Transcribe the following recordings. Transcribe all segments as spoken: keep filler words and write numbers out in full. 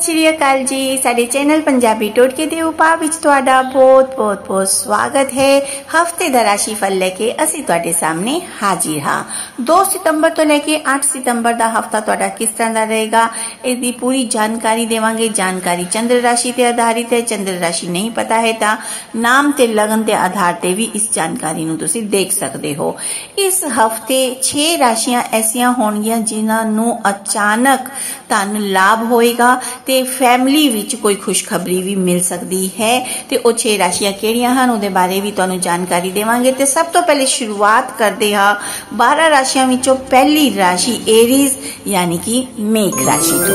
सत श्री अकाल जी। साडे चैनल पंजाबी टोटके दे उपा विच तुहाडा बहुत बहुत बहुत स्वागत है। हफ्ते दा राशिफल लेके असीं तुहाडे सामने हाजिर हां। दो सितंबर तो लेके आठ सितंबर दा हफ्ता तुहाडा किस तरह दा रहेगा, इसदी पूरी जानकारी देवांगे। जानकारी चंद्र राशि ते आधारित है। चंद्र राशि नहीं पता है तां नाम ते लगन के आधार ते भी इस जानकारी नूं तुसीं देख सकदे हो। इस हफ्ते छे राशियां ऐसियां होणगियां जिन्हां नूं अचानक धन लाभ होएगा ते फैमिली विच कोई खुशखबरी भी मिल सकती है। ते ओ छे राशियां किहड़ियां हन उहदे बारे भी तुहानूं जानकारी देवांगे। ते सब तो पहले शुरुआत करदे हां बारह राशियां विचों पहली राशि एरीज यानी कि मेघ राशि तो।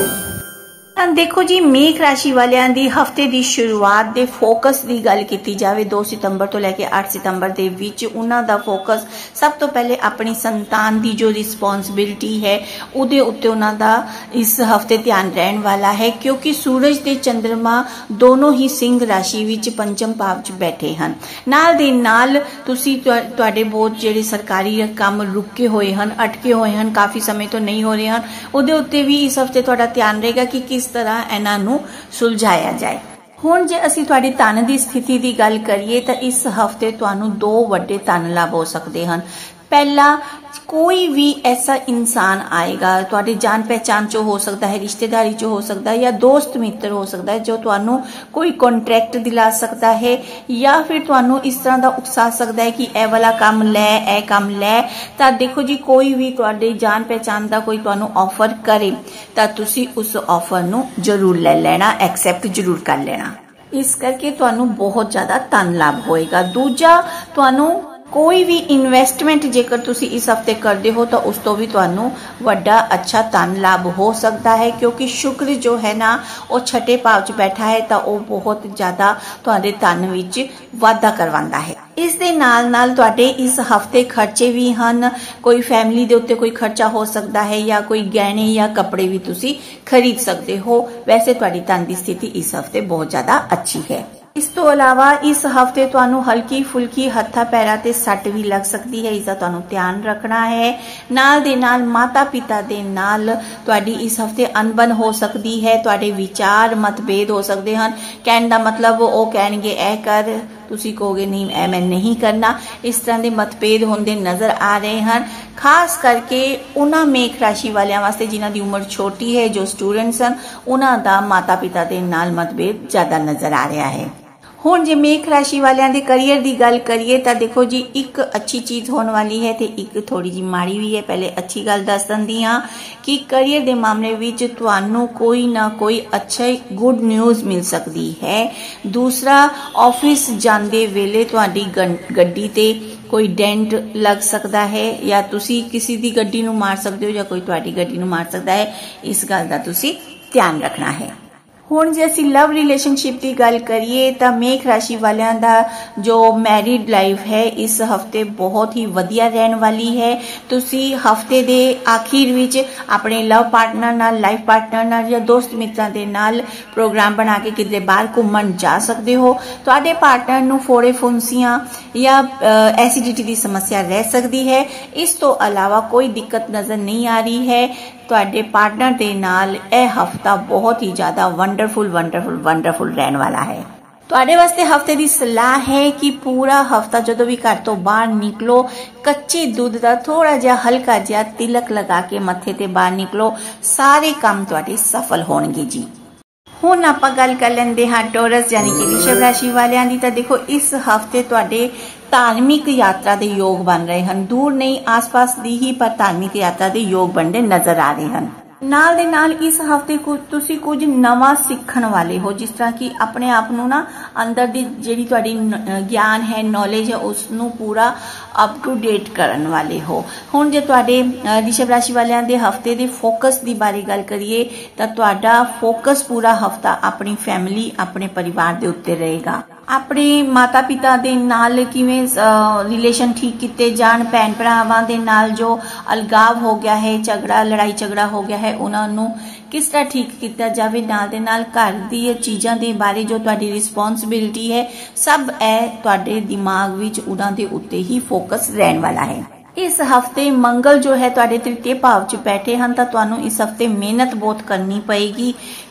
देखो जी, मेघ राशि वालियां दी हफ्ते दी शुरुआत दे फोकस दी गल कीती जावे दो सितंबर तो लेके आठ सितंबर दे विच उन्हां दा फोकस सब तो पहले अपनी संतान दी जो रिस्पॉन्सिबिलिटी है उहदे उत्ते उन्हां दा इस हफ्ते ध्यान रहन वाला है, क्योंकि सूरज ते चंद्रमा दोनों ही सिंह राशि विच पंचम भाव च बैठे हन। नाल दे नाल तुसीं तुहाडे बहुत जिहड़े सरकारी काम रुके होए हन, अटके होए हन, काफी समय तो नहीं हो रहे हन, उहदे उत्ते भी इस हफ्ते तुहाडा ध्यान रहेगा कि किस तरह इन्हां नूं सुलझाया जाए। हुण जे असीं तुहाडी धन दी स्थिति दी गल करिए तां इस हफ्ते तुहानूं दो वड्डे धन लाभ हो सकदे हन। पहला, कोई भी ऐसा इंसान आएगा, तुहाडे जान पहचान चो हो सकता है, रिश्तेदारी चो हो सकता है, या दोस्त मित्र हो सकता है, जो तुहानूं कोई कॉन्ट्रैक्ट दिला सकता है या फिर तुहानूं इस तरह दा उकसा सकता है कि ए वाला काम लै, ए काम लै। तां देखो जी, कोई भी तुहाडे जान पहचान दा कोई तुहानूं ऑफर करे तां तुसीं उस ऑफर नूं जरूर ले लेना, एक्सेप्ट जरूर कर लेना। इस करके तुहानूं बहुत ज्यादा धन लाभ होएगा। दूजा, तुहानूं कोई भी इन्वेस्टमेंट जेकर तुसी इस हफ्ते करते हो तो उस तो भी तुहानूं वड्डा अच्छा धन लाभ हो सकता है, क्योंकि शुक्र जो है ना वो छठे भाव च बैठा है तो वो बहुत ज्यादा तुहाडे धन विच वाधा करवांदा है। इस दे नाल नाल तुहाडे इस हफ्ते खर्चे भी हन, कोई फैमिली दे उत्ते कोई खर्चा हो सकता है या कोई गहने या कपड़े भी तुसी खरीद सकते हो। वैसे तुहाडी धन की स्थिति इस हफ्ते बहुत ज्यादा अच्छी है। इस तो अलावा इस हफ्ते तुहानूं हल्की फुल्की हत्था पैरां ते सट भी लग सकती है, इसका तुहानूं ध्यान रखना है। नाल दे नाल माता पिता दे नाल तुहाडी इस हफ्ते अनबन हो सकती है, तुहाडे विचार मतभेद हो सकते हैं। कहने का मतलब वो कहणगे ए कर, तुसी कहोगे नहीं ए मैं नहीं करना। इस तरह के मतभेद होंदे नजर आ रहे हैं, खास करके उन्हां मेघ राशि वालियां वास्ते जिन्हां दी उम्र छोटी है, जो स्टूडेंट्स हैं, उन्हां दा माता पिता दे नाल मतभेद ज्यादा नजर आ रहा है। हुण जे मेघ राशि वालियां दे करियर दी गल करिए तां देखो जी, एक अच्छी चीज होने वाली है ते एक थोड़ी जी माड़ी भी है। पहले अच्छी गल दस दंदी हां कि करियर दे मामले विच तुहानूं कोई ना कोई अच्छी गुड न्यूज़ मिल सकती है। दूसरा, ऑफिस जांदे वेले तुहाडी गड्डी ते कोई डेंट लग सकता है या तुसी किसी दी गड्डी नूं मार सकते हो या कोई तुहाडी गड्डी नूं मार सकता है। इस गल दा तुसी ध्यान रखना है। हुण जे असीं लव रिलेशनशिप की गल करिए तां मेघ राशि वालियां दा जो मैरिड लाइफ है इस हफ्ते बहुत ही वधिया रहन वाली है। तुसी हफ्ते दे आखिर विच अपने लव पार्टनर नाल, लाइफ पार्टनर नाल या दोस्त मित्रां दे नाल प्रोग्राम बना के किते बाहर घुम्मण जा सकते हो। तुहाडे पार्टनर नूं फोड़े फुंसियां या एसिडिटी की समस्या रह सकती है। इस तो अलावा कोई दिक्कत नजर नहीं आ रही है। तुहाडे पार्टनर दे नाल यह हफ्ता बहुत ही ज्यादा वंडरफुल वंडरफुल वंडरफुल रहने वाला है। तुहाडे वास्ते हफ्ते की सलाह है कि पूरा हफ्ता जदों भी घर तो बाहर निकलो, कच्चे दूध का थोड़ा जिहा हल्का जिहा तिलक लगा के मत्थे ते बाहर निकलो, सारे काम तुहाडे सफल होणगे जी। हुण आपां गल कर लैंदे हां टोरस यानी कि वृषभ राशि वालियां दी। तां देखो, इस हफ्ते तुहाडे धार्मिक यात्रा दे योग बन रहे हैं। दूर नहीं, आस पास दी ही पर धार्मिक यात्रा दे योग बनदे नजर आ रहे हैं। नाल दे नाल इस हफ्ते कुछ तुसी कुछ नवा सीखण वाले हो, जिस तरह कि अपने आप नूं ना अंदर दी जिहड़ी तुहाडी ज्ञान है, नॉलेज है, उसनूं पूरा अप टू डेट करन वाले हो। हुण जे तुहाडे वृषभ राशि वालियां दे हफ्ते दे फोकस दी बारे गल करिए तां तुहाडा फोकस पूरा हफ्ता अपनी फैमिली, अपने परिवार दे उत्ते रहेगा। अपने माता पिता दे नाल किवें रिलेशन ठीक किते जाण, भैन भरावां दे नाल जो अलगाव हो गया है, झगड़ा लड़ाई झगड़ा हो गया है, उन्हां नूं किस तरह ठीक किया जाए। नाल दे नाल घर दी चीज़ां दे बारे जो तुहाडी रिस्पॉन्सिबिलिटी है, सब ए तुहाडे दिमाग विच उन्हां दे उत्ते ही फोकस रहन वाला है। इस हफ्ते मंगल जो है तुहाडे तृतीय भाव च बैठे हैं, तो तुहानूं इस हफ्ते मेहनत बहुत करनी पएगी,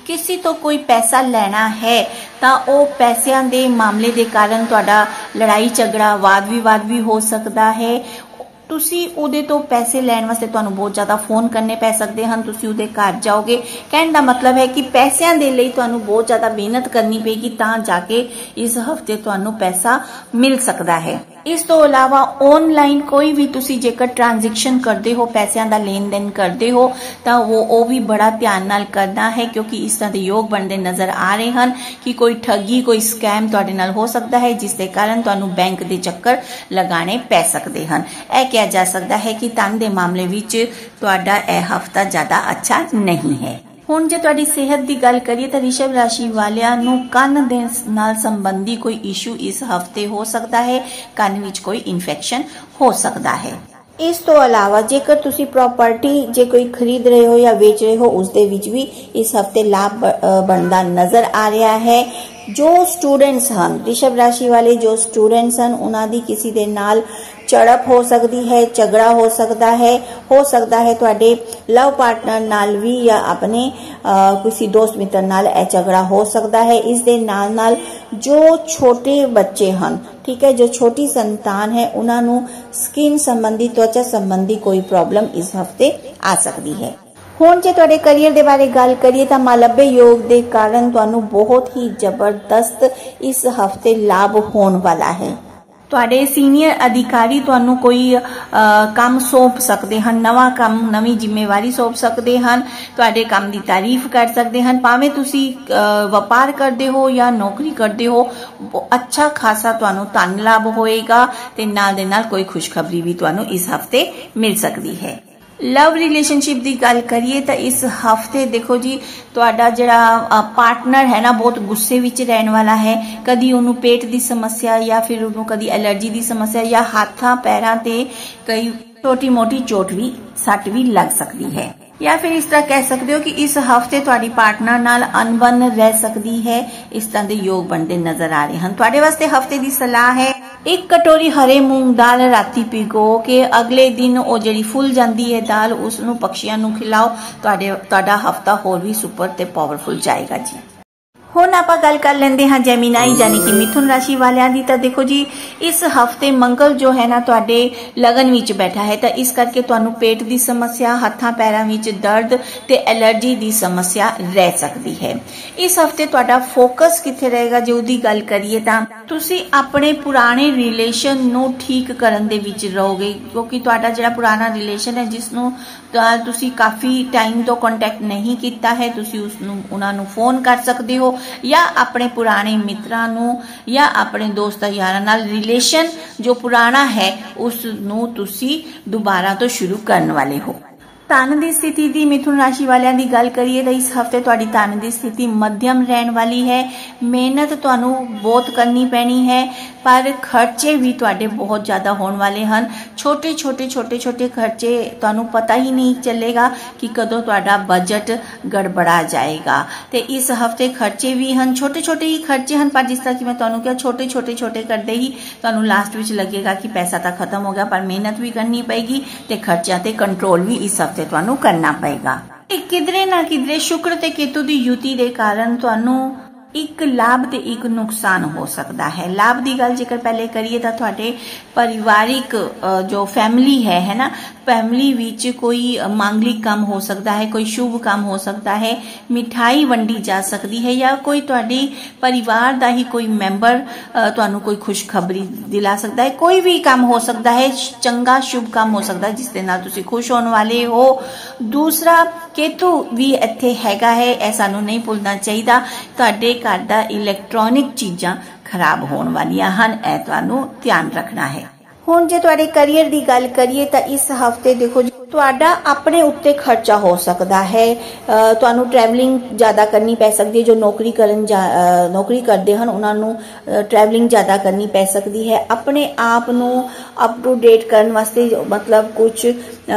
किसी तो कोई पैसा लेना है तो वो पैसों के मामले के कारण तुहाडा लड़ाई झगड़ा वाद विवाद भी हो सकता है। तुसी उहदे तो पैसे लैण वास्ते तुहानूं बहुत ज़्यादा फोन करने पै सकते हैं। तुसी उहदे घर जाओगे, कहण दा मतलब है कि पैसों के लिए तुहानूं बहुत ज़्यादा मेहनत करनी पेगी तां जाके इस हफ्ते तुहानूं पैसा मिल सकता है। इस तो अलावा ऑनलाइन कोई भी तुसी जेकर ट्रांजैक्शन करते हो, पैसों का लेन देन करते हो तो वो वो भी बड़ा ध्यान नाल करना है, क्योंकि इस तरह के योग बनते नज़र आ रहे हैं कि कोई ठगी कोई स्कैम तुहाडे नाल हो सकता है, जिसके कारण तुहानूं बैंक के चक्कर लगाने पै सकते हैं। यह कहा जा सकता है कि धन के मामले विच तुहाडा यह हफ्ता ज़्यादा अच्छा नहीं है। हुण जे तुहाडी सेहत की गल करिए तो रिषभ राशि वालियां नूं कन्न दे नाल संबंधी कोई इशू इस हफ्ते हो सकता है, कन्न विच कोई इन्फेक्शन हो सकता है। इस तो अलावा जेकर तुसी प्रॉपर्टी जे कोई खरीद रहे हो या बेच रहे हो, उस दे विच भी इस हफ्ते लाभ बनता नजर आ रहा है। जो स्टूडेंट्स हैं ऋषभ राशि वाले, जो स्टूडेंट्स हैं उन्हां दी किसी दे नाल झड़प हो सकती है, झगड़ा हो सकता है, हो सकता है तुहाडे लव पार्टनर नाल भी या अपने आ, किसी दोस्त मित्र नाल ए झगड़ा हो सकता है। इस दे नाल नाल जो छोटे बच्चे हैं, ठीक है, जो छोटी संतान है, उन्होंने स्किन संबंधी त्वचा संबंधी कोई प्रॉब्लम इस हफ्ते आ सकती है। हुण जे तुहाडे करियर दे बारे गल करिए तो मालव्य योग दे कारण तुहानूं बहुत ही जबरदस्त इस हफ्ते लाभ होने वाला है। तुहाडे सीनियर अधिकारी तुहानूं कोई आ, काम सौंप सकते हैं, नवा काम नवी जिम्मेवारी सौंप सकते हैं, तुहाडे काम की तारीफ कर सकते हैं। भावें तुसी व्यापार करते हो या नौकरी करते हो, अच्छा खासा तुहानूं धन लाभ होएगा ते नाल दे नाल कोई खुशखबरी भी तुहानूं इस हफ्ते मिल सकती है। लव रिलेशनशिप की गल करिए तो इस हफ्ते देखो जी तुहाडा जिहड़ा पार्टनर है ना बहुत गुस्से विच रहने वाला है। कदी उन्हों पेट की समस्या या फिर उन्हों कदी एलर्जी की समस्या या हाथां पैरां ते कई छोटी मोटी चोट भी सट भी लग सकती है। या फिर इस तरह कह सकते हो कि इस हफ्ते तुहाडी पार्टनर नाल अनबन रह सकती है। इस तरह के योग बनते नजर आ रहे हैं। तुहाडे वास्ते हफ्ते की सलाह है एक कटोरी हरे मूंग दाल राती भिगो के अगले दिन वो जिहड़ी फुल जाती है दाल उसनूं पक्षियों नूं खिलाओ। तुहाडे तुहाडा हफ्ता होर भी सुपर ते पावरफुल जाएगा जी। हुण आपां गल कर लेंदे हां जैमिनाई यानी कि मिथुन राशि वालियां दी। तो देखो जी इस हफ्ते मंगल जो है ना तुहाडे लगन विच बैठा है, तो इस करके तुहानूं पेट की समस्या, हत्थां पैरां विच दर्द ते एलर्जी की समस्या रह सकती है। इस हफ्ते तुहाडा फोकस कित्थे रहेगा जे उहदी गल करिए तां तुसी अपने पुराने रिलेशन नूं ठीक करन दे विच रहोगे, क्योंकि तुहाडा जिहड़ा पुराना रिलेशन है जिसनूं तुसी काफी टाइम तो कॉन्टैक्ट नहीं किया है, तुसी उसनूं उन्हां नूं फोन कर सकते हो या अपने पुराने मित्रां नूं या अपने दोस्त यारां नाल रिलेशन जो पुराना है उसनूं तुसी दोबारा तो शुरू करने वाले हो। धन की स्थिति की मिथुन राशि वालियां दी गल करिए तो इस हफ्ते तुहाडी धन की स्थिति मध्यम रहने वाली है। मेहनत तुहानूं बहुत करनी पैनी है, पर खर्चे भी तुहाडे बहुत ज्यादा होने वाले हैं। छोटे छोटे छोटे छोटे खर्चे तुहानूं पता ही नहीं चलेगा कि कदों तुहाडा बजट गड़बड़ा जाएगा। तो इस हफ्ते खर्चे भी हैं, छोटे छोटे ही खर्चे हैं, पर जिस तरह की मैं तुहानूं कहा छोटे छोटे छोटे करते ही तुहानूं लास्ट विच लगेगा कि पैसा तो खत्म हो गया, पर मेहनत भी करनी पएगी ते खर्चियां ते कंट्रोल भी इस हफ्ते तुहानूं करना पएगा। किधरे ना किधरे शुक्र ते केतु की युति के कारण तुहानूं एक लाभ ते एक नुकसान हो सकता है। लाभ की गल जेकर पहले करिए तो तुहाडे परिवारिक जो फैमिली है है ना, फैमिली विच कोई मांगलिक काम हो सकता है, कोई शुभ काम हो सकता है, मिठाई वंडी जा सकती है या कोई तुहाडे परिवार का ही कोई मैंबर तुहानूं कोई खुशखबरी दिला सकता है। कोई भी काम हो सकता है, चंगा शुभ काम हो सकता है जिसके नाल तुसीं खुश होने वाले हो। दूसरा केतु भी इत्थे हैगा है, ऐ सानूं नहीं भुलना चाहिए। तुहाडे घर दा इलैक्ट्रॉनिक चीज़ां खराब होने वालियां हन, ऐ तुहानूं ध्यान रखना है। हुण जे तुहाडे करियर की गल करिए तो इस हफ्ते देखो तुहाडा अपने उत्ते खर्चा हो सकता है। तुहानूं ट्रैवलिंग ज्यादा करनी पै सकती है। जो नौकरी करन नौकरी करते हैं उन्होंने ट्रैवलिंग ज्यादा करनी पै सकती है। अपने आप नूं अप टू डेट करने वास्ते मतलब कुछ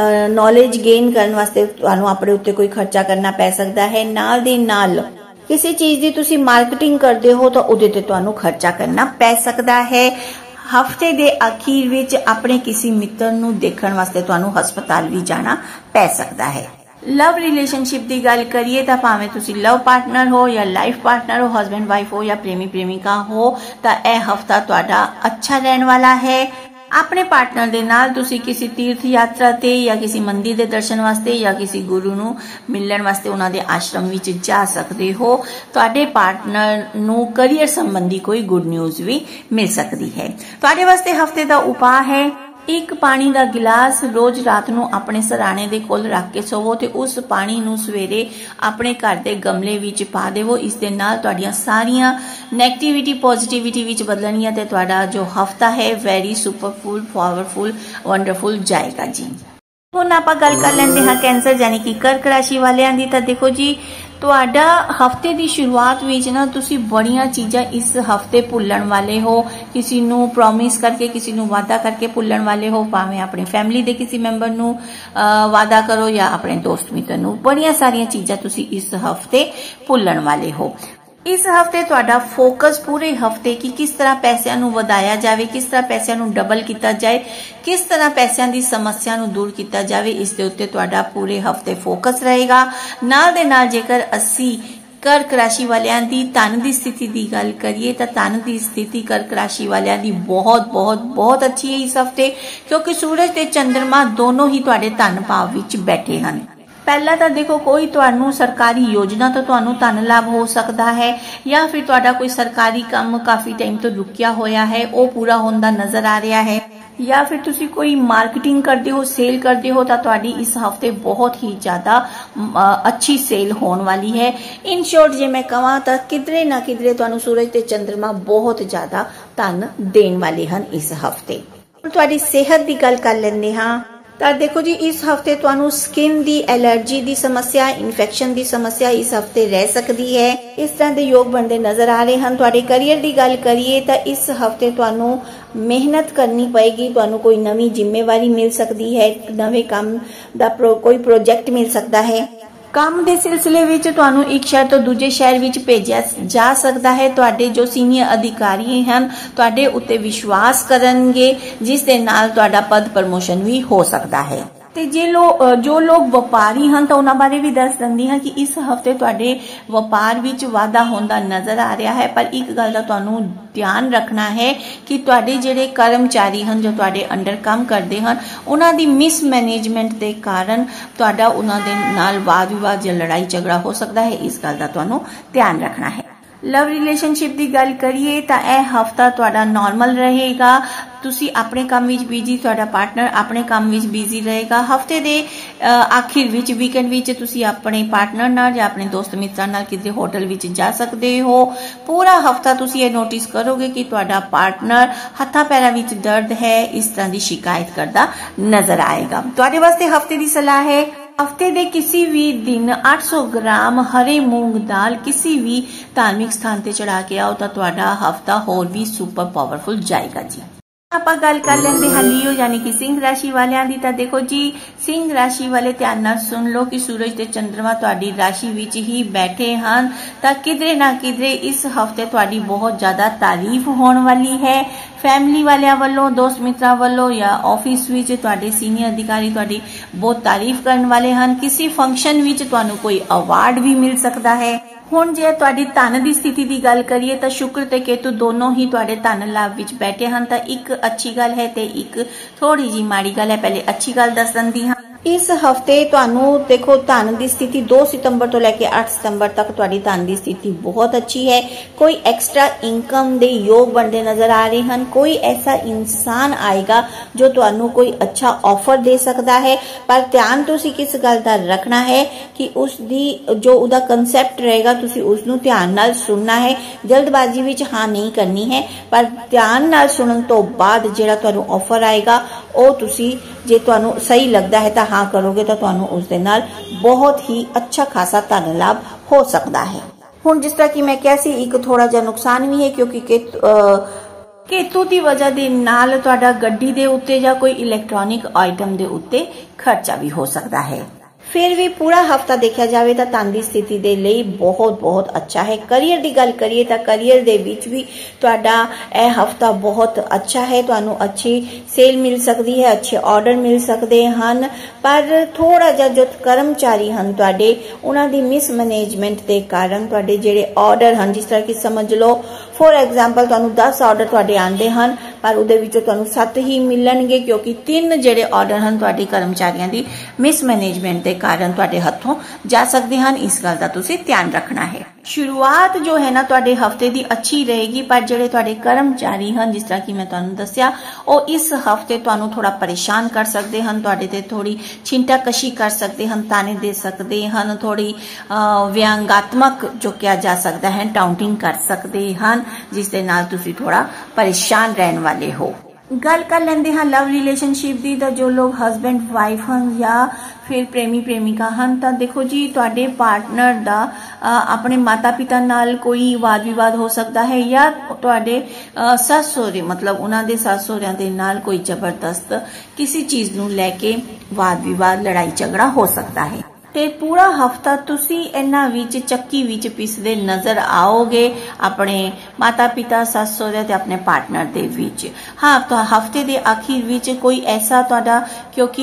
नॉलेज गेन करने वास्ते तुहानूं अपने उत्ते कोई खर्चा करना पै सकता है। नाल दे नाल किसी चीज की तुसी मार्केटिंग करते हो तो उहदे ते तुहानूं खर्चा करना पै सकता है। हफ्ते के आखिर विच अपने किसी मित्र नूं देखण वास्ते तुहानूं हस्पताल भी जाना पै सकता है। लव रिलेशनशिप की गल करिए तो भावें तुसी लव पार्टनर हो या लाइफ पार्टनर हो, हस्बैंड वाइफ हो या प्रेमी प्रेमिका हो, तो यह हफ्ता तुहाडा अच्छा रहने वाला है। अपने पार्टनर दे नाल तुसी किसी तीर्थ यात्रा ते या किसी मंदिर दे दर्शन वास्ते या किसी गुरु नू मिलण वास्ते उन्हां दे आश्रम विच जा सकदे हो। तुहाडे पार्टनर नू करियर संबंधी कोई गुड न्यूज़ भी मिल सकती है। तुहाडे वास्ते हफ्ते दा उपाय है एक पानी का गिलास रोज रात नू अपने सराणे दे कोल रख के सोवो ते उस पानी नू सवेरे अपने घर दे गमले विच पा देवो। इस दे नाल तुहाडीआं सारियां नेगेटिविटी पॉजिटिविटी विच बदलणीआं ते तुहाडा जो हफ्ता है वेरी सुपरफुल पावरफुल वंडरफुल जाएगा जी। हुण आपां गल कर लैंदे हां कैंसर यानी कि कर्क राशि वालियां दी। तां देखो जी तुहाडा हफ्ते की शुरुआत विच ना तुसी बड़ियां चीज़ां इस हफ्ते भुल्लण वाले हो। किसी नू प्रॉमिस करके किसी नू वादा करके भुल्लण वाले हो, भावें अपनी फैमिली दे किसी मैंबर नू वादा करो या अपने दोस्त मित्र नू। बड़ियां सारियां चीज़ां तुसी इस हफ्ते भुल्लण वाले हो। इस हफ्ते तुहाडा फोकस पूरे हफ्ते की किस तरह पैसों नू वधाया जाए, किस तरह पैसों नू डबल किया जाए, किस तरह पैसों की समस्या नू दूर किया जाए, इस दे उत्ते तुहाडा पूरे हफ्ते फोकस रहेगा। नाल दे नाल जेकर असी कर्क राशि वालियां दी धन की स्थिति की गल करिए तो धन की स्थिति कर्क राशि वालियां दी बहुत बहुत बहुत अच्छी है इस हफ्ते, क्योंकि सूरज ते चंद्रमा दोनों ही तुहाडे धन भाव विच बैठे हैं। पहला तो देखो कोई तुहानू सरकारी योजना तो तुहानू धन लाभ हो सकता है, या फिर तुहाडा कोई सरकारी काम काफी टाइम तो रुकिया होया है वो पूरा होंदा नजर आ रहा है, या फिर तुसी कोई मार्केटिंग करते हो सेल करते हो तो तुहाडी इस हफ्ते बहुत ही ज्यादा अच्छी सेल होने वाली है। इन शॉर्ट जे मैं कहां तो किधरे ना किधरे तुहानू सूरज ते चंद्रमा बहुत ज्यादा धन देने वाले हैं इस हफ्ते। तुहाडी सेहत की गल कर लैंदे हां तो देखो जी इस हफ्ते तुहानू स्किन दी एलर्जी दी समस्या इन्फेक्शन दी समस्या इस हफ्ते रह सकती है। इस तरह के योग बनते नजर आ रहे हैं। तुहाडे करियर की गल करिए तो इस हफ्ते तुहानू मेहनत करनी पएगी, तुहानू कोई नवी जिम्मेवारी मिल सकती है, नवे काम दा प्रो, कोई प्रोजेक्ट मिल सकता है। काम के सिलसिले विच तुहानू एक शहर तो दूजे शहर विच भेजा जा सकता है। तुहाडे जो सीनियर अधिकारी हैं तुहाडे उत्ते विश्वास करनगे, जिस दे नाल तुहाडा पद प्रमोशन भी हो सकता है। ते जे लो जो लोग व्यापारी हैं तो उन्हां बारे भी दस दिंदी हां कि इस हफ्ते तुहाडे व्यापार विच वाधा होंदा नजर आ रहा है। पर एक गल दा तुहानू ध्यान रखना है कि तुहाडे जिहड़े कर्मचारी हैं जो तुहाडे अंडर काम करते हैं उन्हां दी मिस मैनेजमेंट के कारण तुहाडा उन्हां दे नाल वाद विवाद या लड़ाई झगड़ा हो सकता है। इस गल दा तुहानू ध्यान रखना है। लव रिलेशनशिप की गल करिए तो यह हफ्ता तुहाडा नॉर्मल रहेगा। तुसी अपने काम विच बिजी, तुहाडा पार्टनर अपने काम विच बिजी रहेगा। हफ्ते दे आखिर विच वीकेंड विच तुसी अपने पार्टनर नाल या अपने दोस्त मित्रां नाल किसी होटल विच जा सकते हो। पूरा हफ्ता तुसी ये नोटिस करोगे कि तुहाडा पार्टनर हत्थां पैरां विच दर्द है इस तरह की शिकायत करदा नजर आएगा। तुहाडे वास्ते हफ्ते की सलाह है हफ्ते दे किसी भी दिन आठ सौ ग्राम हरे मूंग दाल किसी भी धार्मिक स्थान ते चढ़ा के आओ तो तुहाडा हफ्ता होर भी सुपर पावरफुल जाएगा जी। आपां गल कर लेंदे हां लियो यानी कि सिंह राशि वालियां दी। तां देखो जी सिंह राशि वाले ध्यान नाल सुन लो कि सूरज ते चंद्रमा तुहाडी राशि विच ही बैठे हैं। तां किधरे ना किधरे इस हफ्ते तुहाडी बहुत ज्यादा तारीफ होने वाली है। फैमिली वालियां वालों, दोस्त मित्रां वालों या ऑफिस विच तुहाडे सीनियर अधिकारी तुहाडी बहुत तारीफ करने वाले हैं। किसी फंक्शन विच तुहानू कोई अवार्ड भी मिल सकता है। हुण जे तुहाडी धन की स्थिति की गल करिए तो शुक्र ते केतु दोनों ही तुहाडे धन लाभ विच बैठे हैं। तो एक अच्छी गल है ते एक थोड़ी जी माड़ी गल है। पहले अच्छी गल दस दिंदी हां। इस हफ्ते तुहानू देखो धन की स्थिति दो सितंबर तो लेके आठ सितंबर तक तुहाडी धन की स्थिति बहुत अच्छी है। कोई एक्स्ट्रा इनकम दे योग बनते नजर आ रहे हैं। कोई ऐसा इंसान आएगा जो तुहानू कोई अच्छा ऑफर दे सकता है। पर ध्यान तुसी किस गल दा रखना है कि उसदी जो उदा कंसेप्ट रहेगा तुसी उसनू ध्यान नाल सुनना है। जल्दबाजी विच हाँ नहीं करनी है, पर ध्यान नाल सुनन तो बाद जिहड़ा तुहानू ऑफर आएगा ओ तुसी जे तुहानू सही लगता है तो हाँ करोगे तो तुहानू उस दे नाल बहुत ही अच्छा खासा धन लाभ हो सकता है। हुण जिस तरह की मैं कैसी एक थोड़ा जा नुकसान भी है क्योंकि केतु केतु की वजह दे नाल तुहाडा गड्डी दे उत्ते या कोई इलैक्ट्रॉनिक आइटम दे उत्ते खर्चा भी हो सकता है। फिर भी पूरा हफ्ता देखा जाए तो धन की स्थिति के लिए बहुत बहुत अच्छा है। करियर की गल करिए तो करियर दे विच भी तुहाडा यह हफ्ता बहुत अच्छा है। तुहानू अच्छी सेल मिल सकती है, अच्छे ऑर्डर मिल सकते हैं, पर थोड़ा जा जो कर्मचारी हैं तुहाडे उन्हां दी मिसमैनेजमेंट के कारण तुहाडे जिहड़े ऑर्डर हैं, जिस तरह की समझ लो फॉर एग्जाम्पल तुहानू दस ऑर्डर तुहाडे आंदे हैं पर उहदे विचों तुहानू सत्त ही मिलणगे, क्योंकि तीन जिहड़े ऑर्डर हैं तुहाडे कर्मचारियों की मिसमैनेजमेंट के कारण तुहाडे हथों जा सकते हैं। इस गल का तुसीं ध्यान रखना है। शुरुआत जो है ना तुहाडे हफ्ते की अच्छी रहेगी, पर जिहड़े तुहाडे कर्मचारी हैं जिस तरह की मैं तुहानू दस्सिया वो इस हफ्ते तुहानू थोड़ा परेशान कर सकते हैं, तुहाडे ते थोड़ी छिंटा कशी कर सकते हैं, ताने दे सकते हैं, थोड़ी व्यंगात्मक जो किया जा सकता है टाउंटिंग कर सकते हैं, जिस दे नाल तुसीं थोड़ा परेशान रहने वाले हो। गल कर लेंदे हाँ लव रिलेशनशिप की, तो जो लोग हसबैंड वाइफ हैं या फिर प्रेमी प्रेमिका हैं, तो देखो जी तुहाडे पार्टनर दा अपने माता पिता नाल कोई वाद विवाद हो सकता है, या तुहाडे सस सहुरे मतलब उन्हां दे सस सहुरियां दे नाल कोई जबरदस्त किसी चीज नूं लैके वाद विवाद लड़ाई झगड़ा हो सकता है। ते पूरा हफ्ता तुसी इन्हां विच चक्की विच पिसदे नजर आओगे अपने माता पिता सस सहुरे ते अपने पार्टनर दे विच। हाँ तो हफ्ते दे आखिर विच कोई ऐसा तुहाडा क्योंकि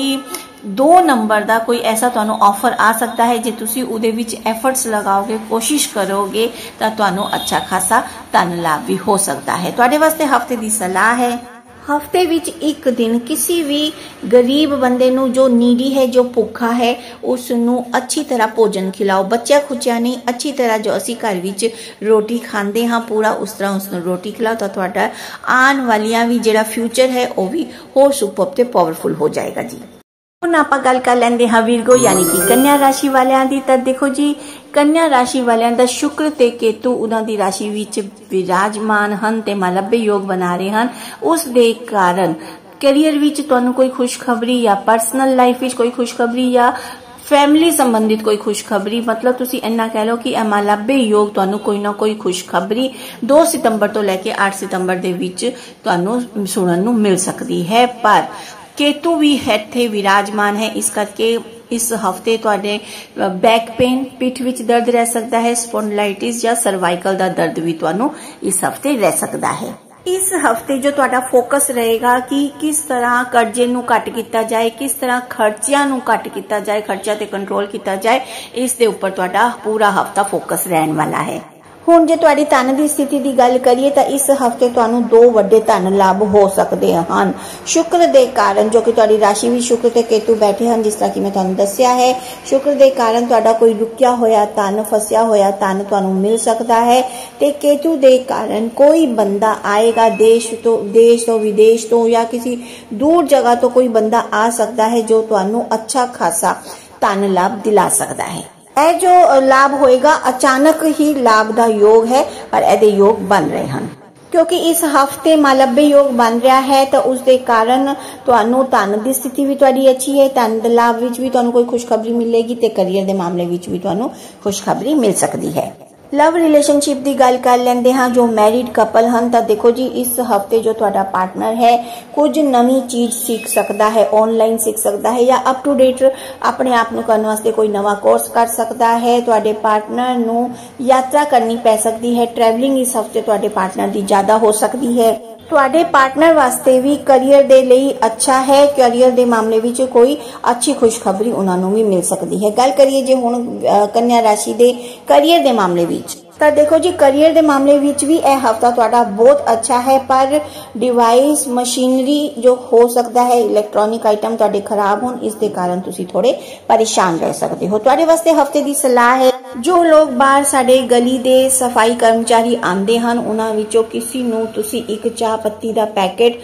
दो नंबर का कोई ऐसा तुहानू ऑफर आ सकता है, जे तुसी उहदे विच एफर्ट्स लगाओगे कोशिश करोगे तो तुहानू अच्छा खासा धन लाभ भी हो सकता है। तुहाडे वास्ते हफ्ते की सलाह है हफ्ते विच एक दिन किसी भी गरीब बंदे नू जो नीडी है जो भुखा है उसनू अच्छी तरह भोजन खिलाओ, बच्चा खुचिया नहीं अच्छी तरह जो असी घर विच रोटी खांदे हाँ पूरा उस तरह उसनू रोटी खिलाओ, तो तुहाडा आने वालियां भी जिहड़ा फ्यूचर है वह भी होर सुपर ते पावरफुल हो जाएगा जी। हुण आपां गल कर लैंदे हाँ विरगो यानी कि कन्या राशि वालियां दी। तां देखो जी कन्या राशि वालियां दा शुक्र ते केतु उन्हां दी राशि विच विराजमान हन ते मलबे योग बना रहे हैं, उस दे कारण करियर विच तुहानू कोई खुशखबरी या पर्सनल लाइफ विच कोई खुशखबरी या फैमिली संबंधित कोई खुशखबरी मतलब तुसी इन्ना कह लो कि मलबे योग तुहानू कोई ना कोई खुशखबरी दो सितंबर तो लैके आठ सितंबर दे विच तुहानू सुनन नू मिल सकती है। पर केतु भी इत्थे विराजमान है, इस करके इस हफ्ते तुहाडे बैक पेन पिठ विच दर्द रह सकता है, स्पॉन्डिलाइटिस या सर्वाइकल दा दर्द भी तुहानू इस हफ्ते रह सकता है। इस हफ्ते जो तुहाडा फोकस रहेगा कि किस तरह कर्जे नू घट किया जाए, किस तरह खर्चियां नू घट किया जाए, खर्चा ते कंट्रोल किया जाए, इस दे उपर तुहाडा पूरा हफ्ता फोकस रहने वाला है। हुण जे तुहाडी धन की स्थिति की गल करिए तो इस हफ्ते तुहानू दो वड्डे धन लाभ हो सकते हैं शुक्र दे कारण, जो कि तुहाडी राशि भी शुक्र ते केतु बैठे हैं जिस तरह की मैं तुहानू दस्सिया है। शुक्र दे कारण तुहाडा कोई रुकिया होया धन फसिया होया धन तुहानू मिल सकता है, ते केतु दे कारण कोई बंदा आएगा देश तो देश तो विदेश तो या किसी दूर जगह तो कोई बंदा आ सकता है जो तुहानू अच्छा खासा धन लाभ दिला सकता है। यह जो लाभ होएगा अचानक ही लाभ का योग है, पर एदे योग बन रहे हैं क्योंकि इस हफ्ते मलबे योग बन रहा है, तो उसके कारण तुहानू धन की स्थिति भी तुहाडी अच्छी है, धन लाभ विच भी तुहानू कोई खुशखबरी मिलेगी, ते करियर के मामले विच भी तुहानू खुशखबरी मिल सकती है। लव रिलेशनशिप की गल कर लेंदे हाँ जो मैरिड कपल हैं, तो देखो जी इस हफ्ते जो तुहाडा पार्टनर है कुछ नवी चीज सीख सकता है, ऑनलाइन सीख सकता है या अप टू डेट अपने आप नू करने वास्ते कोई नवा कोर्स कर सकता है। तुहाडे पार्टनर नू यात्रा करनी पै सकती है, ट्रैवलिंग इस हफ्ते तुहाडे पार्टनर की ज्यादा हो सकती है। तुहाडे पार्टनर वास्ते भी करियर दे लई अच्छा है, करियर दे मामले विच कोई अच्छी खुशखबरी उन्हां नू भी मिल सकती है। गल करिए जे हुण कन्या राशि दे करियर दे मामले विच, तो देखो जी करियर दे मामले विच भी यह हफ्ता तुहाडा बहुत अच्छा है, पर डिवाइस मशीनरी जो हो सकता है इलैक्ट्रॉनिक आइटम तुहाडे खराब होण, इस दे कारण तुसी थोड़े परेशान रह सकते हो। तुहाडे वास्ते हफ्ते की सलाह है जो लोग बाहर साडे गली दे सफाई कर्मचारी आंदे हन उन्हां विचों किसी नू तुसी एक चाह पत्ती दा पैकेट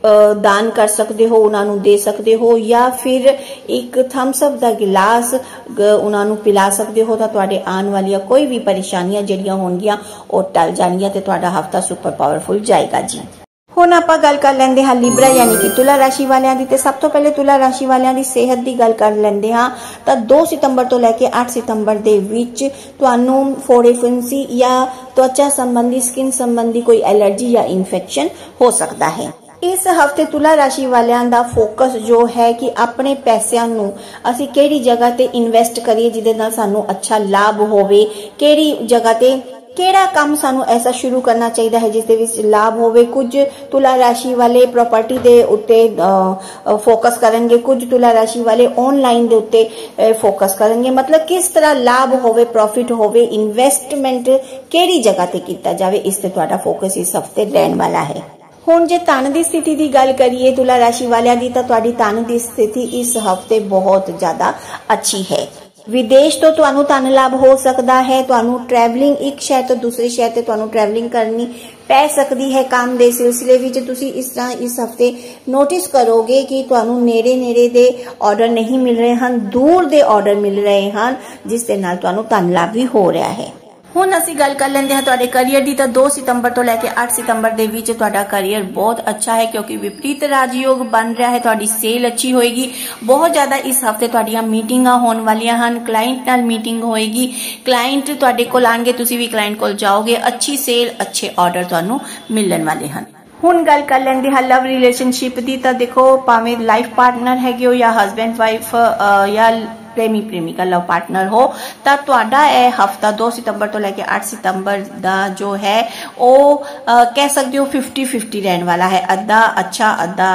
दान कर सकते हो, उन्होंने दे सकते हो, या फिर एक थम्सअप का गिलास उन्होंने पिला सकते हो, तो तुहाडे आने वाली कोई भी परेशानियां जड़ियां होंगियां और टल जानियां ते तुहाडा हफ्ता सुपर पावरफुल जाएगा जी। हुण आपां गल कर लेंदे हाँ लिब्रा यानी कि तुला राशि वालियां दी। ते सब तो पहले तुला राशि वालियां दी सेहत की गल कर लेंदे हाँ, तो दो सितंबर तो लैके आठ सितंबर दे विच तुहानू फोड़े फुंसी या त्वचा संबंधी स्किन संबंधी कोई एलर्जी या इन्फेक्शन हो सकता है। इस हफ्ते तुला राशि वालियां दा फोकस जो है कि अपने पैसों नू असी केड़ी जगह ते इन्वेस्ट करिए जिदे नाल सानू अच्छा लाभ होवे, केड़ी जगह ते केड़ा काम सानू ऐसा शुरू करना चाहिए है जिसदे विच लाभ होवे। कुछ तुला राशि वाले प्रॉपर्टी दे उत्ते फोकस करेंगे, कुछ तुला राशि वाले ऑनलाइन दे उत्ते फोकस करेंगे। मतलब किस तरह लाभ होवे, प्रॉफिट होवे, इन्वेस्टमेंट केड़ी जगह ते कीता जावे, इस ते तुहाडा फोकस इस हफ्ते रहने वाला है। हुण जे धन की स्थिति की गल करिए तुला राशि वालियां दी, तां तुहाडी धन की स्थिति इस हफ्ते बहुत ज्यादा अच्छी है। विदेश तो तुहानू धन लाभ हो सकता है, तुहानू ट्रैवलिंग एक शहर तो दूसरे शहर ते तुहानू ट्रैवलिंग करनी पै सकती है। काम दे सिलसिले विच तुसी इस तरह इस हफ्ते नोटिस करोगे कि तुहानू नेड़े नेड़े दे ऑर्डर नहीं मिल रहे हैं, दूर दे ऑर्डर मिल रहे हैं, जिस दे नाल तुहानू धन लाभ भी हो रहा है। हुण असीं गल कर लेंदे हां तुहाडे करियर दी। तां दो सितंबर तो लैके आठ सितंबर दे विच तुहाडा करियर बहुत अच्छा है, क्योंकि विपरीत राजयोग बन रहा है। तुहाडी सेल अच्छी होएगी, बहुत ज्यादा इस हफ्ते तुहाडीआं मीटिंगां होण वालियां हन, क्लाइंट नाल मीटिंग होएगी, क्लाइंट तुहाडे कोल आणगे, तुसीं भी क्लाइंट कोल जाओगे, अच्छी सेल अच्छे ऑर्डर तुहानू मिलण वाले हन। हुण गल कर लेंदे हां लव रिलेशनशिप दी। तां देखो भावें लाइफ पार्टनर हैगे हो या हसबैंड वाइफ या प्रेमी प्रेमिका लव पार्टनर हो, तो तुहाडा यह हफ्ता दो सितंबर तो लैके आठ सितंबर दा जो है वो कह सकते हो फिफ्टी फिफ्टी रहने वाला है। अद्धा अच्छा अद्धा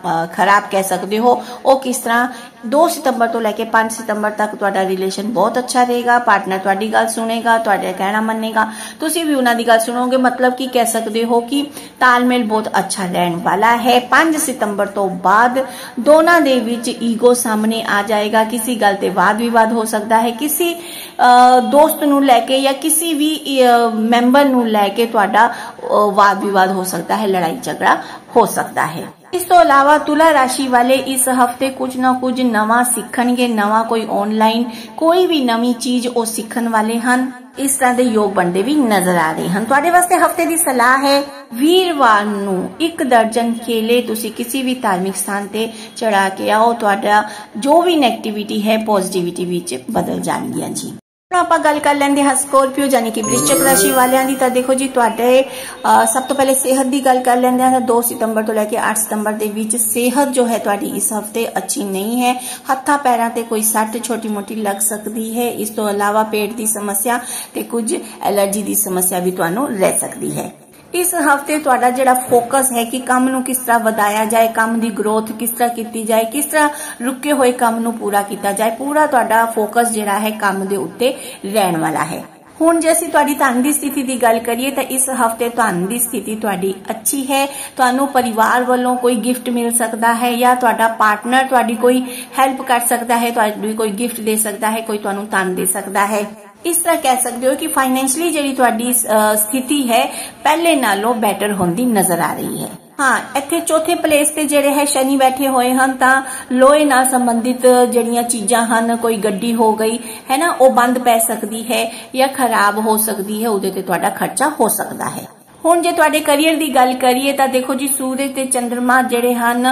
खराब कह सकते हो। वो किस तरह दो सितंबर तो लैके पांच सितंबर तक तुहाडा रिलेशन बहुत अच्छा रहेगा, पार्टनर तुहाडी गल सुनेगा, तुहाडा कहना मन्नेगा, तुसी भी उन्हां दी गल सुनोगे। मतलब कि कह सकते हो कि तालमेल बहुत अच्छा रहने वाला है। पांच सितंबर तो बाद दोनों दे विच ईगो सामने आ जाएगा, किसी गल ते वाद विवाद हो सकता है, किसी दोस्त नू लैके या किसी भी मैंबर नू लैके तुहाडा वाद विवाद हो सकता है, लड़ाई झगड़ा हो सकता है। इस तो अलावा तुला राशि वाले इस हफ्ते कुछ ना कुछ नवा सीखणगे, नवा कोई ऑनलाइन कोई भी नवी चीज वो सीखण वाले हन। इस तरह के योग बनते भी नजर आ रहे हैं। तुहाडे वास्ते हफ्ते की सलाह है वीरवार नू एक दर्जन केले तुसी किसी भी धार्मिक स्थान ते चढ़ा के आओ, तुहाडा जो भी नेगेटिविटी है पॉजिटिविटी विच बदल जाएगी जी। आप गल कर लेंदे हां स्कॉर्पियो यानी कि वृश्चिक राशि वालियां दी। तां देखो जी तुहाडे सब तो पहले सेहत की गल कर लेंदे हां। दो सितंबर तो लैके आठ सितंबर दे विच सेहत जो है तुहाडी इस हफ्ते अच्छी नहीं है। हत्थां पैरां ते कोई सट छोटी मोटी लग सकती है। इस तो अलावा पेट की समस्या ते कुछ एलर्जी की समस्या भी तुहानू रह सकती है। इस हफ्ते तुहाडा जिहड़ा फोकस है कि काम नू किस तरह वधाया जाए, काम दी ग्रोथ किस तरह की जाए, किस तरह रुके हुए काम नू पूरा किया जाए, पूरा तुहाडा फोकस जिहड़ा है काम दे उत्ते रहन वाला है। हुण जे असीं तुहाडी धन की स्थिति की गल करिए तो इस हफ्ते धन की स्थिति तुहाडी अच्छी है। तुहानू परिवार वालों कोई गिफ्ट मिल सकता है या तुहाडा पार्टनर तुहाडी कोई हेल्प कर सकता है, तुहाडी कोई गिफ्ट दे सकता है, कोई तुहानू धन दे सकता है। इस तरह कह सकते हो कि फाइनेंशियली जिहड़ी तुहाडी स्थिति है पहले नालों बेटर होंदी नजर आ रही है। हाँ, इत्थे चौथे प्लेस ते जिहड़े है शनि बैठे हुए हैं, तां लोहे नाल संबंधित जिहड़ियां चीजां हन, कोई गड्डी हो गई है ना, वो बंद पै सकती है या खराब हो सकती है, उहदे ते तुहाडा खर्चा हो सकता है। हुण जे तुहाडे करियर की गल करिए तां देखो जी सूरज ते चंद्रमा जिहड़े हन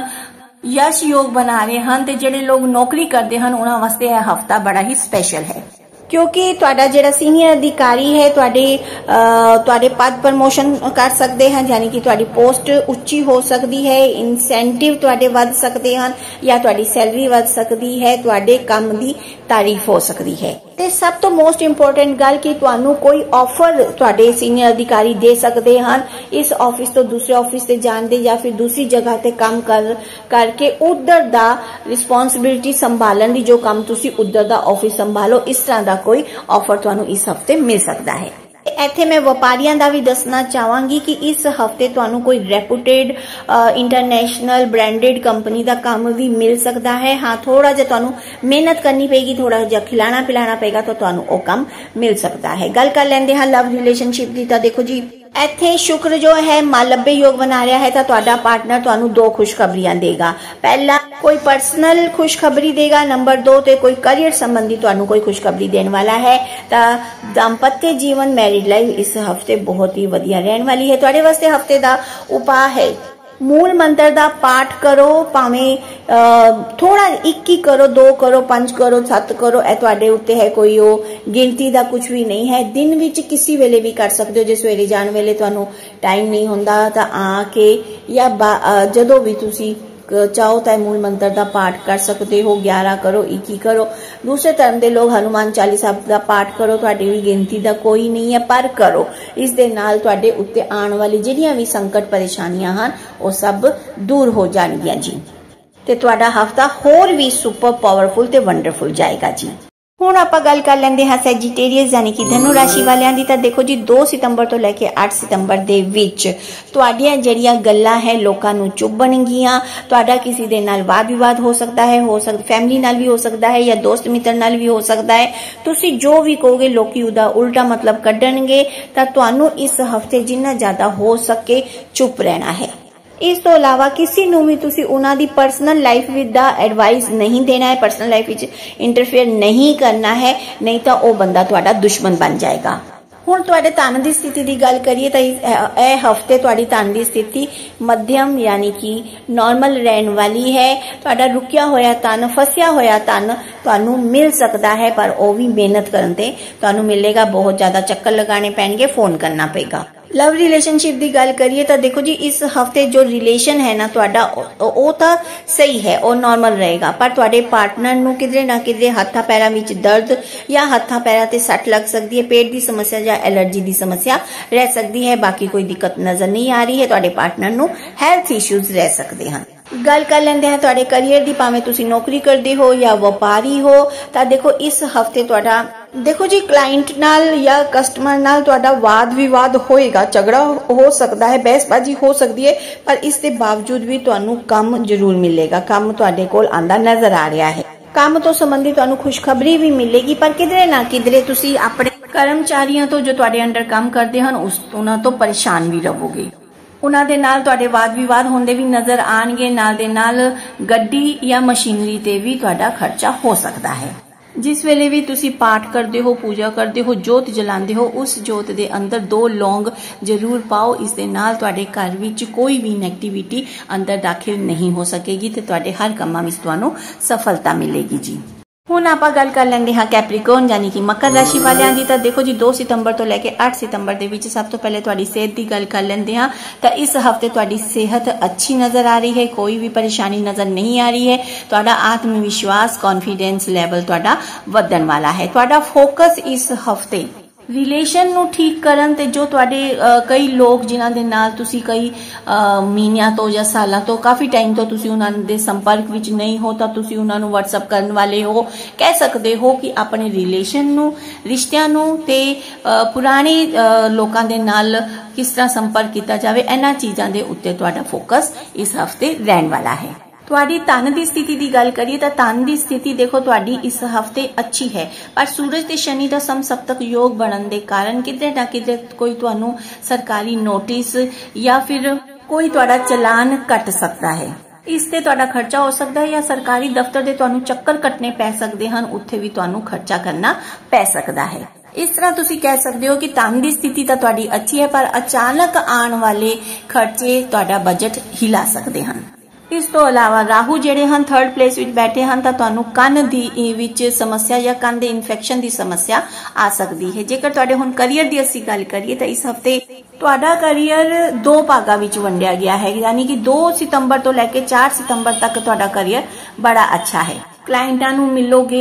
यश योग बना रहे हैं, ते जिहड़े लोग नौकरी करते हैं उन्हां वास्ते यह हफ्ता बड़ा ही स्पेशल है, क्योंकि तुहाडा जिहड़ा सीनियर अधिकारी है तुहाडे तुहाडे पद प्रमोशन कर सकते हैं, यानी कि तुहाडी पोस्ट उच्ची हो सकती है, इंसेंटिव तुहाडे वध सकते हैं या तुहाडी सैलरी वध सकती है, तुहाडे काम की तारीफ हो सकती है। ते सब तो मोस्ट इंपोर्टेंट गल कि तुहानू कोई ऑफर तुहाडे सीनियर अधिकारी दे सकते हैं इस ऑफिस तो दूसरे ऑफिस से जान दे या फिर दूसरी जगह ते काम कर करके उधर दा रिस्पॉन्सिबिलिटी संभालन दी, जो काम तुसी उधर दा ऑफिस संभालो, इस तरह दा कोई ऑफर तुहानू इस हफ्ते मिल सकता है। इत्थे मैं व्यापारियों का भी दसना चाहांगी कि इस हफ्ते तुहानू कोई रेपुटेड इंटरनेशनल ब्रांडेड कंपनी का काम भी मिल सकता है। हाँ, थोड़ा जिहा तुहानू मेहनत करनी पेगी, थोड़ा जिहा खिलाना पिलाना पेगा तो तुहानू वो काम मिल सकता है। गल कर लेंदे हां लव रिलेशनशिप की। तां देखो जी इत्थे शुक्र जो है मालब्बे योग बना रहा है, तो तुहाडा पार्टनर तुहानू दो खुशखबरियां देगा। पहला कोई पर्सनल खुशखबरी देगा, नंबर दो ते कोई करियर संबंधी तुहानू कोई खुशखबरी देने वाला है। तो दाम्पत्य जीवन मैरिड लाइफ इस हफ्ते बहुत ही वधिया रहने वाली है। तुहाडे वास्ते हफ्ते दा उपाय है मूल मंत्र दा पाठ करो, भावें थोड़ा एक ही करो, दो करो, पंज करो, सत्त करो, ए तुहाडे उत्ते है, कोई वो गिनती दा कुछ भी नहीं है। दिन विच किसी वेले भी कर सकते हो, जे सवेरे जाण वेले तुहानू टाइम नहीं हुंदा तां आके या जदों भी तुसी चाहो तो मूल मंत्र का पाठ कर सकते हो। ग्यारह करो, इक्की करो। दूसरे धर्म के लोग हनुमान चालीसा का पाठ करो, तुहाडी भी गिनती का कोई नहीं है, पर करो। इस दे नाल तुहाडे उत्ते आने वाली जिहड़ियां भी संकट परेशानियां हन वो सब दूर हो जाणगियां जी, ते तुहाडा हफ्ता होर भी सुपर पावरफुल ते वंडरफुल जाएगा जी। हुण आपां गल कर लैंदे हां सैजिटेरियस यानी कि धनु राशि वालियां दी। तां देखो जी दो सितंबर तो लैके आठ सितंबर दे विच तुहाडीआं जिहड़ियां गल्लां है लोकां नूं चुभणगीआं। तुहाडा किसी दे नाल वाद विवाद हो सकदा है, हो सकदा फैमिली नाल भी हो सकदा है या दोस्त मित्र नाल भी हो सकदा है। तुसी जो भी कहोगे लोकी उहदा उल्टा मतलब कड्डणगे। तां तुहानूं इस हफ्ते जिन्ना ज्यादा हो सके चुप रहना है। इस तो अलावा किसी नूं भी तुसी उन्हां दी पर्सनल लाइफ विद दा एडवाइस नहीं देना है, पर्सनल लाइफ विच इंटरफेयर नहीं करना है, नहीं तो वह बंदा तुहाडा दुश्मन बन जाएगा। हुण तुहाडे धन की स्थिति की गल करिए तो यह हफ्ते तुहाडी धन की स्थिति मध्यम यानी कि नॉर्मल रहने वाली है। तुहाडा रुकिया होया धन, फसिया होया धन तुहानू मिल सकता है, पर वह भी मेहनत करन ते तुहानू मिलेगा। बहुत ज्यादा चक्कर लगाने पैणगे, फोन करना पेगा। लव रिलेशनशिप की गल करिए तो देखो जी इस हफ्ते जो रिलेशन है ना तुहाडा वो तो सही है, वो नॉर्मल रहेगा, पर तुहाडे पार्टनर नू किधरे ना किधरे हत्था पैरां विच दर्द या हत्था पैरां ते सट लग सकती है, पेट की समस्या या एलर्जी की समस्या रह सकती है। बाकी कोई दिक्कत नजर नहीं आ रही है। तुहाडे पार्टनर नू हैल्थ इश्यूज रह सकते हैं। गल कर लेंदे हैं तुहाडे करियर दी, भावें तुसी नौकरी करदे हो या व्यापारी हो। तां देखो इस हफ्ते तुहाडा देखो जी क्लाइंट नाल या कस्टमर नाल तुहाडा वाद विवाद होएगा, झगड़ा हो सकता है, बहसबाजी हो सकती है, पर इस दे बावजूद भी तुहानू काम जरूर मिलेगा। काम तुहाडे कोल आंदा नजर आ रहा है। काम तो संबंधी तुहानू खुशखबरी भी मिलेगी, पर किधरे ना किधरे तुसी अपने कर्मचारियों तो जो तुहाडे अंडर काम करते हैं उस उन्हां तो परेशान भी रहोगे। उन्हां दे नाल तुहाडे वाद विवाद होंदे भी नजर आएंगे। नाल दे नाल गड्डी या मशीनरी ते भी तुहाडा खर्चा हो सकता है। जिस वेले भी तुसी पाठ करते हो, पूजा करते हो, जोत जलाते हो, उस जोत दे अंदर दो लौंग जरूर पाओ। इस दे नाल तुहाडे घर विच कोई भी नेगेटिविटी अंदर दाखिल नहीं हो सकेगी ते तुहाडे हर कामां विच तुहानू सफलता मिलेगी जी। हुण आपां गल कर लैंदे हां कैप्रिकॉर्न यानी कि मकर राशि वालियां दी। तां देखो जी दो सितंबर तो लैके आठ सितंबर दे विच सब तो पहले तुहाडी सेहत की गल कर लैंदे हां। तां इस हफ्ते तुहाडी सेहत अच्छी नजर आ रही है, कोई भी परेशानी नजर नहीं आ रही है। तुहाडा आत्मविश्वास कॉन्फिडेंस लैवल तुहाडा वधण वाला है। तुहाडा फोकस इस हफ्ते रिलेशन नू ठीक करन ते जो तुहाडे कई लोग जिन्हां दे नाल तुसी कई महीनियां तो या सालां तो काफी टाइम तो तुसी उन्हां दे संपर्क विच नहीं हो, तां तुसी उन्हां नू व्हाट्सएप करन वाले हो, कह सकते हो कि अपने रिलेशन नू रिश्तियां नू ते पुराने लोकां दे नाल किस तरह संपर्क किया जाए, इन्हां चीजां दे उत्ते तुहाडा फोकस इस हफ्ते रहन वाला है। तुहाडी धन की स्थिति की गल करिए तो धन की स्थिति देखो तुहाडी इस हफ्ते अच्छी है, पर सूरज ते शनि का समसप्तक योग बनने के कारण किधरे ना किधरे कोई तुहानू सरकारी नोटिस या फिर कोई तुहाडा चलान कट सकता है। इससे तुहाडा खर्चा हो सकता है या सरकारी दफ्तर दे तुहानू चक्कर कटने पै सकते हैं, उत्थे भी तुहानू खर्चा करना पै सकता है। इस तरह तुसी कह सकते हो कि धन की स्थिति तो तुहाडी अच्छी है, पर अचानक आने वाले खर्चे तुहाडा बजट हिला सकते हैं। इस तो अलावा राहु जेडे हन थर्ड प्लेस विच बैठे हैं, तो तुहानू कन दी विच समस्या या कन दे इन्फेक्शन की समस्या आ सकती है। जेकर तुहाडे हुण करियर की असीं गल करिए तो इस हफ्ते तुहाडा करियर दो भागां विच वंडिया गया है, यानी कि दो सितंबर तो लैके चार सितंबर तक तुहाडा करियर बड़ा अच्छा है। क्लाइंटां नू मिलोगे,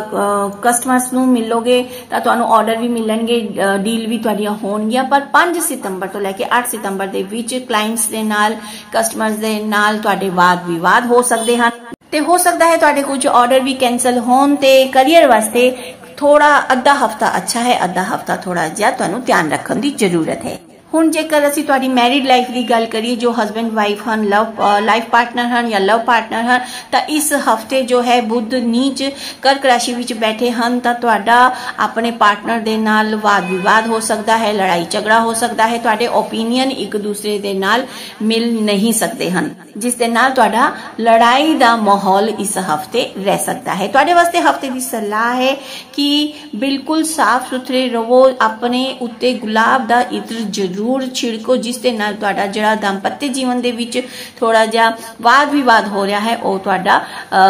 कस्टमर्स नू मिलोगे, तां तुहानू ऑर्डर भी मिलणगे, डील भी तुहाडियां होणगियां। पर पांच सितंबर तो लैके आठ सितंबर दे विच क्लाइंट्स दे नाल कस्टमर्स दे नाल तुहाडे वाद विवाद हो सकते हैं, ते हो सकता है तुहाडे कुछ ऑर्डर भी कैंसल होण ते करियर वास्ते थोड़ा अद्धा हफ्ता अच्छा है, अद्धा हफ्ता थोड़ा जिहा तुहानू ध्यान रखण दी जरूरत है। हुण जेकर असीं तुहाडी मैरिड लाइफ की गल करिए, जो हस्बैंड वाइफ हन, लव लाइफ पार्टनर हन या लव पार्टनर हन, तां इस हफ्ते जो है बुध नीच कर्क राशि विच बैठे हन, तां तुहाडा अपने पार्टनर दे नाल वाद विवाद हो सकता है, लड़ाई झगड़ा हो सकता है, तुहाडे ओपीनियन एक दूसरे दे नाल मिल नहीं सकते हन, जिस दे नाल तुहाडा लड़ाई दा माहौल इस हफ्ते रह सकता है। तुहाडे वास्ते हफ्ते की सलाह है कि बिल्कुल साफ सुथरे रहो, अपने उत्ते गुलाब दा इत्र जरूर जरूर छिड़को, जिस दे नाल तुहाडा जिहड़ा दांपत्य जीवन दे विच थोड़ा जिहा वाद विवाद हो रहा है वो तुहाडा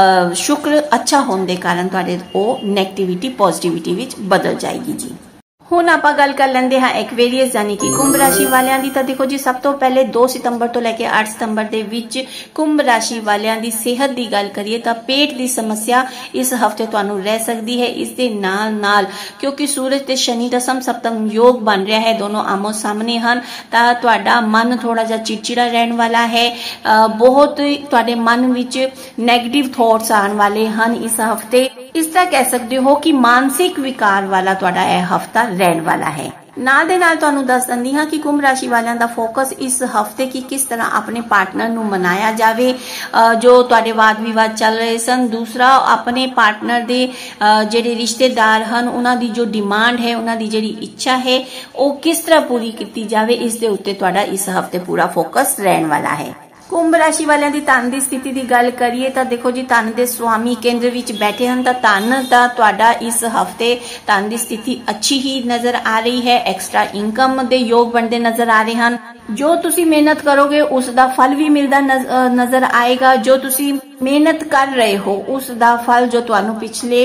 शुक्र अच्छा होने के कारण तुहाडे वो नैगेटिविटी पॉजिटिविटी विच बदल जाएगी जी। हुण आपां गल कर लैंदे हां एक्वेरियस यानी कि कुंभ राशि वालियां दी। तां देखो जी सब तो पहले दो सितंबर तो लैके आठ सितंबर दे विच कुंभ राशि वालियां दी सेहत दी गल करिए तां पेट दी समस्या इस हफ्ते तुहानूं रह सकदी है। इस दे नाल नाल क्योंकि सूरज ते शनि दसम सप्तम योग बन रहा है, दोनों आमो सामने हन, तां तुहाडा मन थोड़ा जिहा चिड़चिड़ा रहण वाला है। बहुत तुहाडे मन विच नैगेटिव थॉट्स आने वाले हन इस हफ्ते। इस तरह कह सकते हो कि मानसिक विकार वाला तुहाडा यह हफ्ता रहने वाला है। नाल दे नाल तुहानूं दस दिंदी हां कि कुंभ राशि वालियां दा फोकस इस हफ्ते की किस तरह अपने पार्टनर नूं मनाया जावे जो तुहाडे वाद विवाद चल रहे सन। दूसरा अपने पार्टनर दे जिहड़े रिश्तेदार हन उन्हां दी जो डिमांड है, उन्हां दी जिहड़ी इच्छा है वो किस तरह पूरी की जावे, इस दे उत्ते तुहाडा इस हफ्ते पूरा फोकस रहने वाला है। कुंभ राशि वालियां दी धन दी स्थिति की गल करिए तां देखो जी धन दे स्वामी केंद्र विच बैठे हैं तां धन दा तुहाडा इस हफ्ते धन दी स्थिति अच्छी ही नजर आ रही है। एक्स्ट्रा इनकम दे योग बनते नजर आ रहे हैं। जो तुसी मेहनत करोगे उसका फल भी मिलता नजर आएगा। जो तुसी मेहनत कर रहे हो उसका फल जो तुहानू पिछले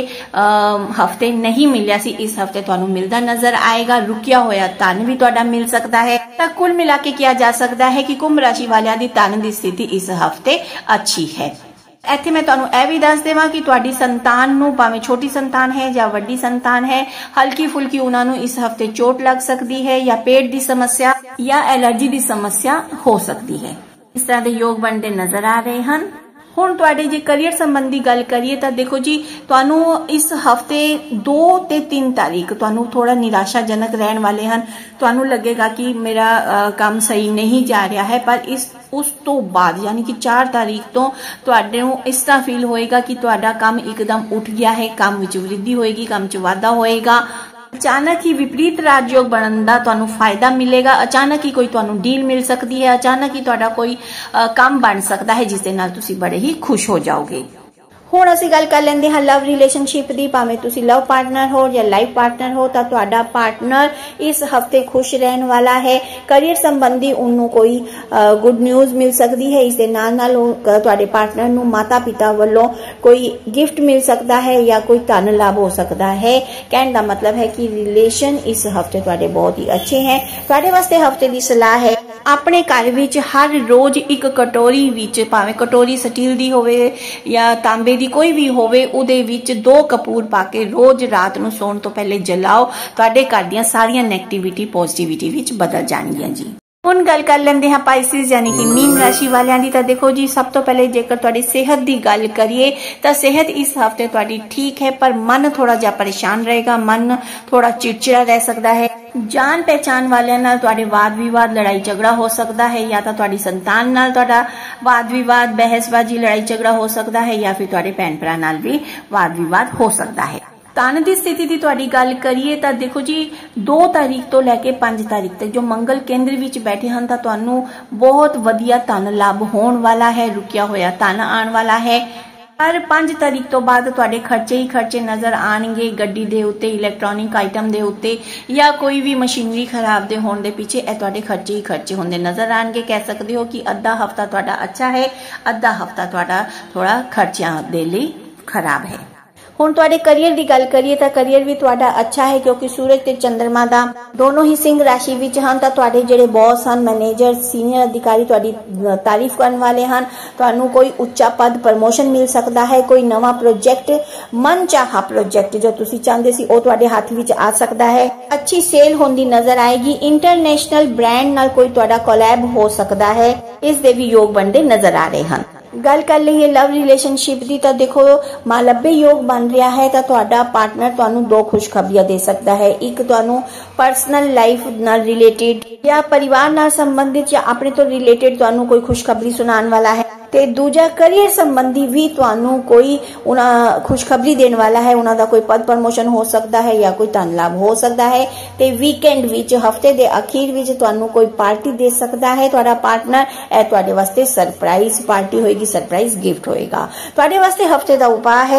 हफ्ते नहीं मिलिया सी इस हफ्ते तुहानू मिलता नजर आएगा। रुकिया होया धन भी तुहाडा मिल सकता है। तो कुल मिला के किया जा सकता है कि कुंभ राशि वालियां दी धन दी स्थिति इस हफ्ते अच्छी है। इत्थे मैं तुहानू यह भी दस देवां कि तुहाडी संतान नू भावें छोटी संतान है या वड्डी संतान है, हल्की फुल्की उन्हां नू इस हफ्ते चोट लग सकती है या पेट की समस्या या एलर्जी की समस्या हो सकती है। इस तरह के योग बनते नजर आ रहे हैं। हुण तुहाडे जे करियर संबंधी गल करिए तां देखो जी तुहानू इस हफ्ते दो ते तीन तारीख तुहानू थोड़ा निराशाजनक रहने वाले हैं। तुहानू लगेगा कि मेरा आ, काम सही नहीं जा रहा है, पर इस उस तो बाद यानी कि चार तारीख तो तुहाडे नू इस तरह फील होएगा कि तुहाडा काम एकदम उठ गया है, काम विच वृद्धि होएगी, काम च वाधा होएगा। अचानक ही विपरीत राजयोग बनन दा तुहानू फायदा मिलेगा। अचानक ही कोई तुहानू डील मिल सकती है, अचानक ही तुहाडा कोई काम बन सकता है जिसदे नाल तुसी बड़े ही खुश हो जाओगे। हुण असीं गल कर लैंदे हां लव रिलेशनशिप दी। भावें तुसी लव पार्टनर हो या लाइफ पार्टनर हो तां तुहाडा पार्टनर इस हफ्ते खुश रहने वाला है। करियर संबंधी उन्नू कोई गुड न्यूज मिल सकती है। इस दे नाल नाल तुहाडे पार्टनर नू माता पिता वल्लों कोई गिफ्ट मिल सकता है या कोई धन लाभ हो सकता है। कहने का मतलब है कि रिलेशन इस हफ्ते तुहाडे बहुत ही अच्छे हैं। तुहाडे वास्ते हफ्ते की सलाह है अपने घर विच हर रोज एक कटोरी विच, भावें कटोरी स्टील दी होवे या तांबे दी कोई भी होवे, उदे विच दो कपूर पाके रोज रात नू सोण तो पहले जलाओ। तुहाडे घर दीयां सारियां नेगेटिविटी पॉजिटिविटी विच बदल जाणगीआं जी। हुण गल कर लेंदे हां पाइसिस यानी कि मीन राशि वालियां दी। तां देखो जी सब तो पहले जेकर तुहाडी सेहत दी गल करिए तां सेहत इस हफ्ते तुहाडी ठीक है, पर मन थोड़ा जिहा परेशान रहेगा, मन थोड़ा चिड़चिड़ा रह सकता है। जान पहचान वालियां नाल तुहाडे वाद विवाद लड़ाई झगड़ा हो सकता है, या तां तुहाडी संतान नाल तुहाडा वाद विवाद बहसबाजी लड़ाई झगड़ा हो सकता है, या फिर तुहाडे भैन भरा नाल भी वाद विवाद हो सकता है। धन की स्थिति की तुहाडी गल करिए तां देखो जी दो तारीख तो लैके पांच तारीख तक जो मंगल केंद्र विच बैठे हैं तां तुहानू बहुत वधिया धन लाभ होने वाला है। रुकिया होया धन आने वाला है। पर पांच तारीख तो बाद तुहाडे खर्चे ही खर्चे नजर आएंगे। गड्डी दे उत्ते, इलैक्ट्रॉनिक आइटम दे उत्ते या कोई भी मशीनरी खराब दे होने दे पीछे ए तुहाडे खर्चे ही खर्चे होंदे नजर आएंगे। कह सकते हो कि अद्धा हफ्ता तुहाडा अच्छा है, अद्धा हफ्ता तुहाडा थोड़ा खर्चियां दे लई खराब है। हुण तुहाडे करियर की गल करिए तां करियर भी तुहाडा अच्छा है, क्योंकि सूरज ते चंद्रमा दा दोनों ही सिंह राशि विच हन। तां तुहाडे जिहड़े बॉस हन, मैनेजर, सीनियर अधिकारी तुहाडी तारीफ करने वाले हन। तुहानू कोई उच्चा पद प्रमोशन मिल सकता है। कोई नवा प्रोजेक्ट, मन चाहा प्रोजेक्ट जो तुसी चाहते सी, ओ तुहाडे हाथ विच आ सकता है। अच्छी सेल होंदी नजर आएगी। इंटरनेशनल ब्रांड नाल कोई तुहाडा कोलैब हो सकता है। इस दे भी योग बनते नजर आ रहे हैं। गल कर लईए लव रिलेशनशिप की तां देखो मालब्बे योग बन रहा है। तां तुहाडा पार्टनर तुहानू दो खुशखबरियां दे सकता है। एक तुहानू पर्सनल लाइफ नाल रिलेटेड या परिवार नाल संबंधित या अपने तो रिलेटेड तुहानू कोई खुशखबरी सुनाने वाला है। ते दूजा करियर संबंधी भी तुहानू कोई उना खुशखबरी देने वाला है। उन्हां दा कोई पद प्रमोशन हो सकता है या कोई धन लाभ हो सकता है। ते वीकेंड विच, हफ्ते दे अखीर विच तुहानू कोई पार्टी दे सकता है तुहाडा पार्टनर। ए तुहाडे वास्ते सरप्राइज पार्टी होएगी, सरप्राइज गिफ्ट होएगा। तुहाडे वास्ते हफ्ते दा उपाय है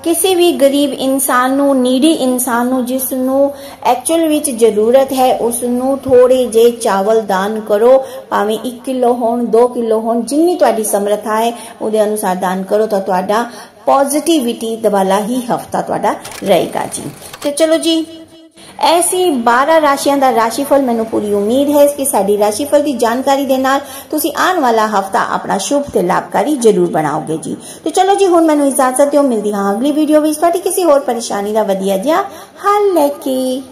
किसी भी गरीब इंसान नू, नीडी इंसान नू, जिस नू एक्चुअल विच जरूरत है, उसनू थोड़े जे चावल दान करो, भावें एक किलो होण, दो किलो होण, जिन्नी तुहाडी समर्था है उहदे अनुसार दान करो तो तुहाडा पॉजिटिविटी वाला ही हफ्ता तुहाडा रहेगा जी। तो चलो जी, ऐसी बारह राशियां दा राशिफल, मैनू पूरी उम्मीद है कि साडी राशिफल की जानकारी दे नाल तुसी आने वाला हफ्ता अपना शुभ ते लाभकारी जरूर बनाओगे जी। तो चलो जी, हुण मैनू इजाजत दिओ, मिलदी हां अगली वीडियो विच तुहाडी किसी होर परेशानी दा वधिया जिहा हल लेके।